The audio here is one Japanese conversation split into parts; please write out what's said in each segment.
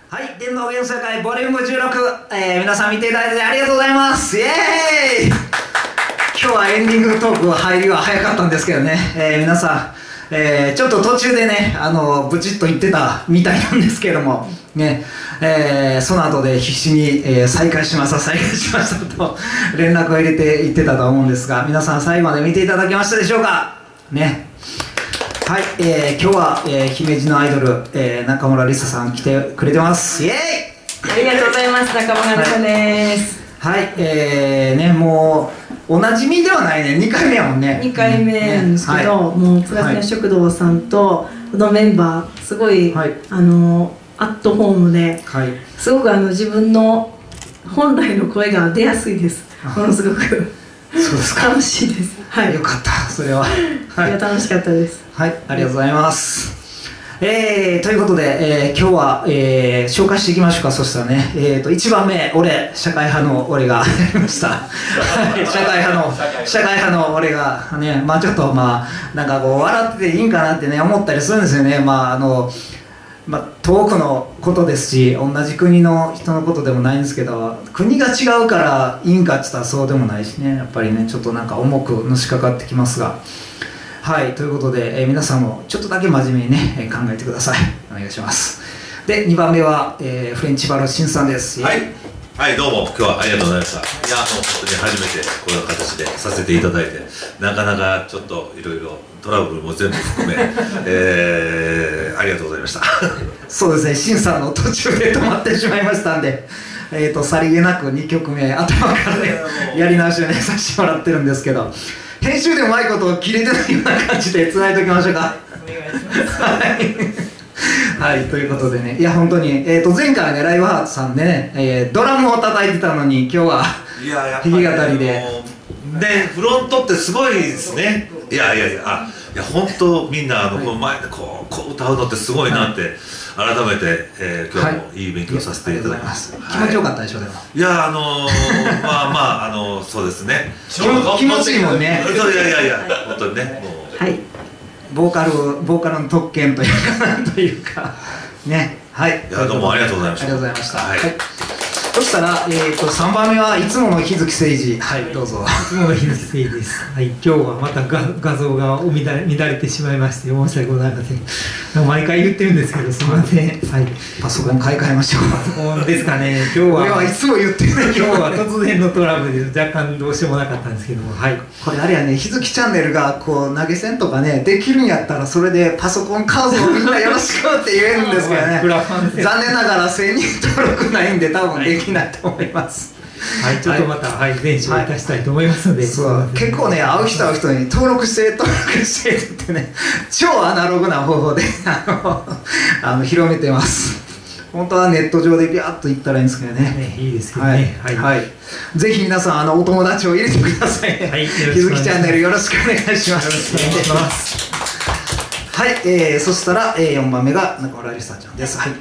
はい、電脳ゲーム世界ボリューム16、皆さん見ていただいてありがとうございます。イエーイ。今日はエンディングトーク入りは早かったんですけどね、皆さん、ちょっと途中でね、ブチッと言ってたみたいなんですけどもね、その後で必死に、再開しましたと連絡を入れて言ってたと思うんですが、皆さん最後まで見ていただけましたでしょうかね。はい、今日は、姫路のアイドル、中村りささん来てくれてます。イエーイ。 ありがとうございます。中村りさです。 はい、ね、もうおなじみではないね、2回目やもんね。 2回目なんですけど、はい、もうプラチナ食堂さんとこのメンバーすごい、はい、アットホームで、はい、すごく自分の本来の声が出やすいです。ものすごくそうですか。 楽しいです。はい。 よかった、それは。 はい、楽しかったです。 はい、ありがとうございます。ということで、今日は、紹介していきましょうか。そしたらね、1番目、社会派の俺がやりました。社会派の俺がね、まあちょっとなんかこう笑ってていいんかなってね思ったりするんですよね。遠くのことですし、同じ国の人のことでもないんですけど、国が違うからいいんかって言ったらそうでもないしね、やっぱりねちょっとなんか重くのしかかってきますが、はい、ということで、皆さんもちょっとだけ真面目にね考えてください。お願いします。で2番目は、フレンチバルシンさんです。 はい、はい、どうも今日はありがとうございました。いやもう本当に初めてこういう形でさせていただいて、なかなかちょっといろいろトラブルも全部含め、ありがとうございました。 そうですね、シンさんの途中で止まってしまいましたんで、さりげなく2曲目頭からねやり直しをねさせてもらってるんですけど、編集でうまいことを切れてないような感じでつないでおきましょうか。お願いします。はい、ということでね、いや本当に、前回ねライブハーツさんでね、ドラムを叩いてたのに今日は弾き語りで。 でフロントってすごいですね。いや本当みんなこの前でこう歌うのってすごいなって改めて、今日もいい勉強させていただきます。 気持ちよかったでしょう。でもいやそうですね。 気持ちいいもんね。 いや本当にね、もうはい、 ボーカルの特権というかなんというかね。はい、 いやどうもありがとうございました。 ありがとうございました。はい、そしたら、3番目はいつもの日月誠二。はい、どうぞ。 いつもの日月誠二です。はい、今日はまた画像が乱れてしまいまして申し訳ございません。毎回言ってるんですけどすみません。はい、 パソコン買い替えましょう。 パソコンですかね。今日はいつも言ってる。 今日は突然のトラブルで若干どうしようもなかったんですけども、はい。 これあれやね、日月チャンネルがこう投げ銭とかねできるんやったらそれでパソコン買うぞみんなよろしくって言えるんですけどね。残念ながら1000人登録ないんで多分できないと思います。 はい、ちょっとまた前哨いたしたいと思いますので、 結構ね会う人に登録してって言ってね超アナログな方法で広めてます。本当はネット上でビャーっと言ったらいいんですけどね。 いいですけどね。 はい、ぜひ皆さんお友達を入れてくださいね。日月チャンネルよろしくお願いします。よろしくお願いします。はい、そしたら4番目が中村りさちゃんです。はい。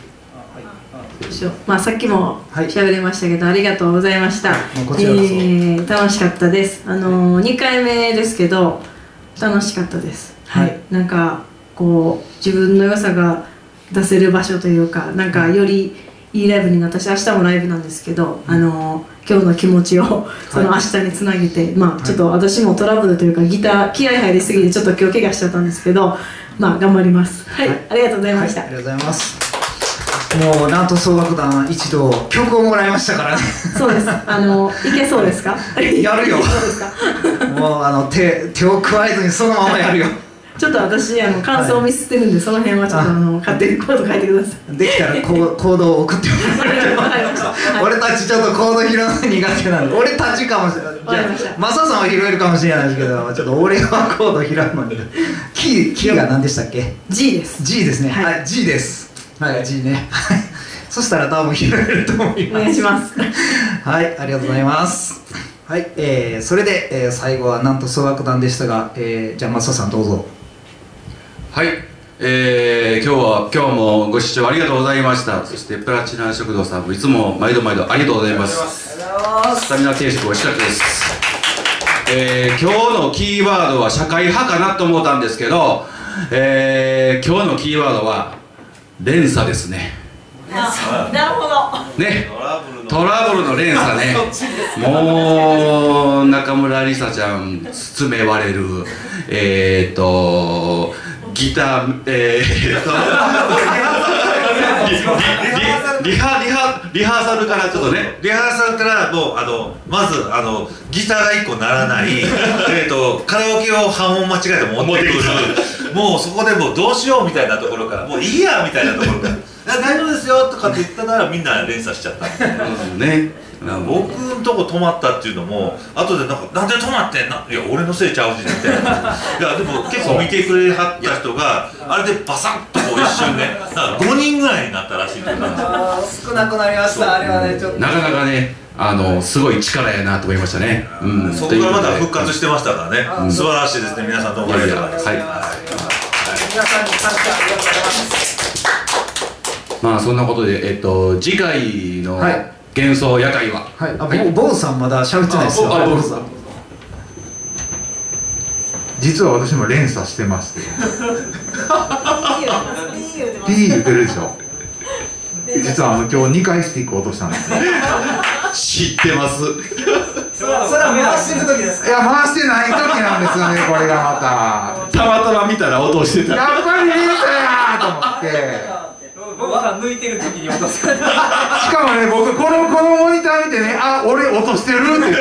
さっきも喋りましたけど、ありがとうございました。 こちらこそ楽しかったです。2回目ですけど楽しかったです。はい、なんかこう自分の良さが出せる場所というか、なんかよりいいライブになったし、明日もライブなんですけど、今日の気持ちをその明日につなげて、ちょっと私もトラブルというかギター気合入りすぎてちょっと今日怪我しちゃったんですけど、頑張ります。はい、ありがとうございました。 ありがとうございます。もうなんと総楽団一同曲をもらいましたからね。 そうです。いけそうですか？ やるよ。もう手を加えずにそのままやるよ。 ちょっと私感想を見捨てるんで、その辺はちょっと勝手にコード書いてください。 できたらコードを送ってもらって。俺たちちょっとコード拾うの苦手なんで、俺たちかもしれない。マサさんは拾えるかもしれないですけど、ちょっと俺はコード拾うのに。キーが何でしたっけ ？G です。 G ですね。はい、G です。はい、G ね。そしたら多分拾えると思います。 お願いします。 はい、ありがとうございます。はい、それで、最後はなんと総楽団でしたが、じゃあマサさんどうぞ。 はい、今日もご視聴ありがとうございました。そしてプラチナ食堂さんもいつも毎度ありがとうございます。スタミナ定食おいしかったです。今日のキーワードは社会派かなと思ったんですけど、今日のキーワードは連鎖ですね。 なるほど。 ね、トラブルの連鎖ね。もう中村梨沙ちゃん包め割れるギターリハーサルからちょっとね、 リハーサルからもうまずギターが1個鳴らないカラオケを半音間違えて持ってくるもうそこでもうどうしようみたいなところからもういいやみたいなところから大丈夫ですよとかって言ったらみんな連鎖しちゃったね。 僕のとこ止まったっていうのも後でなんで止まってんの、いや俺のせいちゃうしみたいないやでも結構見てくれはった人があれでバサッとこう一瞬ね5人ぐらいになったらしいというか少なくなりました。あれはねちょっとなかなかねすごい力やなと思いましたね。 そこからまた復活してましたからね、素晴らしいですね。皆さんどうもありがとうございます。 皆さんに感謝ありがとうございます。 まあそんなことで次回の幻想夜会は、 坊主さんまだ喋ってないですよ。坊主さん実は私も連鎖してましてピー言ってるでしょ。実は今日2回スティック落としたんですよ。 知ってます。 それは回してる時ですか。 いや回してない時なんですよね。これがまたまたま見たら落としてた。 やっぱり連鎖やと思って。 僕が抜いてる時に落とす。しかもね、僕このモニター見てね、あ、俺落としてるって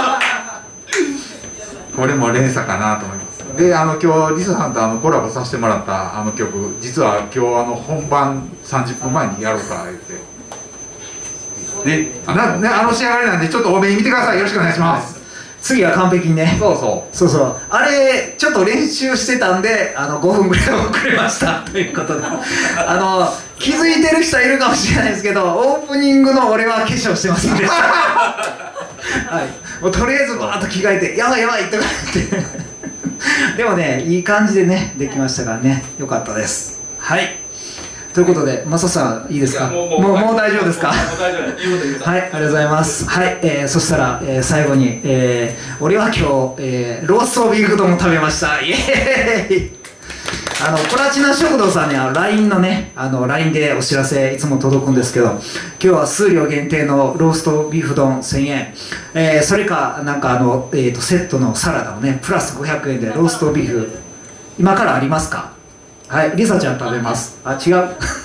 これも連鎖かなと思います。で、今日リサさんとコラボさせてもらった曲、実は今日本番30分前にやろうか言ってね、仕上がりなんでちょっと多めに見てください。よろしくお願いします。 次は完璧にね。 そうあれちょっと練習してたんで5分ぐらい遅れましたということで気づいてる人いるかもしれないですけど、オープニングの俺は化粧してませんでしたはい、もうとりあえずバーッと着替えてやばいやばいとか言ってでもねいい感じでねできましたからね、よかったです。はい、ということで、マサさんいいですか。もう大丈夫ですか。はい、ありがとうございます。はい、そしたら、最後に、俺は今日、ローストビーフ丼を食べました。イエーイ。プラチナ食堂さんには LINE のね、LINE でお知らせいつも届くんですけど、今日は数量限定のローストビーフ丼1000円、それかなんかセットのサラダをねプラス500円でローストビーフ今からありますか。はい、リサちゃん食べます。あ、違う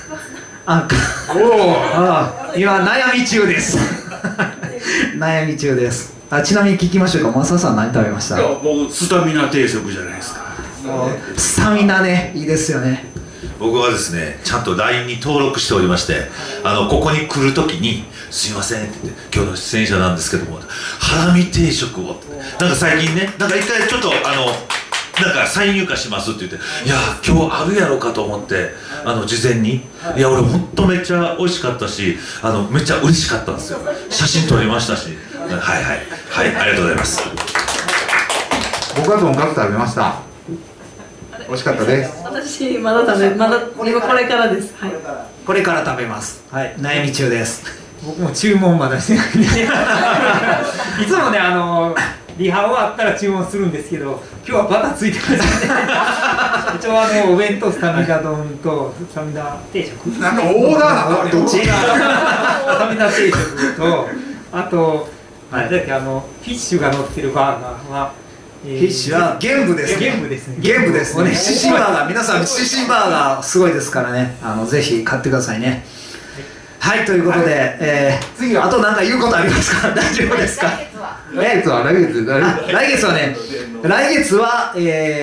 今悩み中です悩み中です。ちなみに聞きましょうか。マサさん何食べました。 僕スタミナ定食じゃないですか。 スタミナね、いいですよね。 僕はですねちゃんと LINE に登録しておりまして、ここに来るときに「すいません」って言って「今日の出演者なんですけどもハラミ定食を」なんか最近ね、なんか一回ちょっとなんか再入荷しますって言って「いや今日あるやろか」と思って事前にいや俺ほんとめっちゃ美味しかったしめっちゃ嬉しかったんですよ。写真撮りましたし、はいありがとうございます。 僕はとんかつ食べました。美味しかったです。 私まだ今これからです。はい、 これから食べます。はい、悩み中です。 僕も注文まだしてないんでいつもねリハ終わったら注文するんですけど、今日はバタついてますね一応お弁当スタミナ丼とスタミナ定食なんかオーダーなのどっちスタミナ定食とあと何だっけフィッシュが乗ってるバーガーはフィッシュは玄武ですね。 玄武ですね。 玄武ですね。シシンバーガー、皆さんシシンバーガーすごいですからね。ぜひ買ってくださいね。はい、ということで、次はあと何か言うことありますか。大丈夫ですか。来月はね、来月は20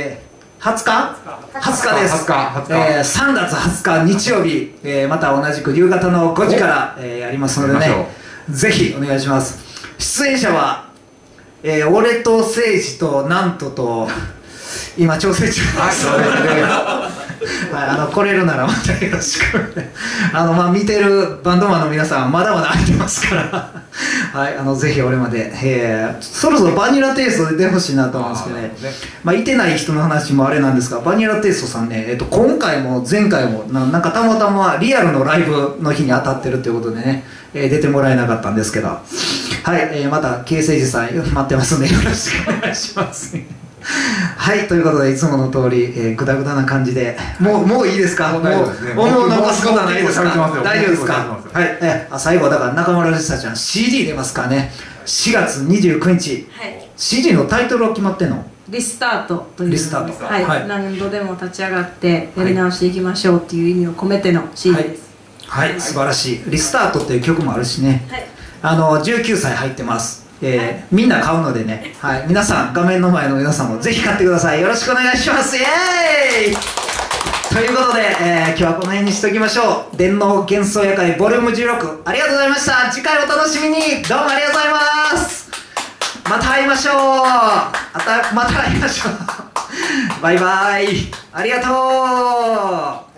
日です。3月20日日曜日、また同じく夕方の5時からやりますのでね、ぜひお願いします。出演者は俺と誠司となんとと今調整中ですので、来れるならまたよろしく見てるバンドマンの皆さんまだまだ空いてますからはい、ぜひ俺まで、そろそろバニラテイスト出てほしいなと思うんですけどね、いてない人の話もあれなんですが、バニラテイストさんね、今回も前回もなんかたまたまリアルのライブの日に当たってるということでね、出てもらえなかったんですけど、はい、また慶誠寺さん待ってますんでよろしくお願いしますはい、ということでいつもの通り、グダグダな感じでもういいですか？もう残すことはないですか？大丈夫ですか？はい、最後だから中村リサちゃん CD 出ますからね。4月29日、 はい、 CD のタイトルは決まってんの？ リスタートというリスタート、 はいはい、何度でも立ち上がってやり直していきましょうっていう意味を込めての CD です。 はい、はい、素晴らしい。リスタートっていう曲もあるしね、はい、19歳入ってます。みんな買うのでね、はい、皆さん画面の前の皆さんもぜひ買ってください。よろしくお願いします。イエーイということで、今日はこの辺にしておきましょう。電脳幻想夜会ボリューム16、ありがとうございました。次回お楽しみに。どうもありがとうございます。また会いましょう。また会いましょう。バイバイ。ありがとう。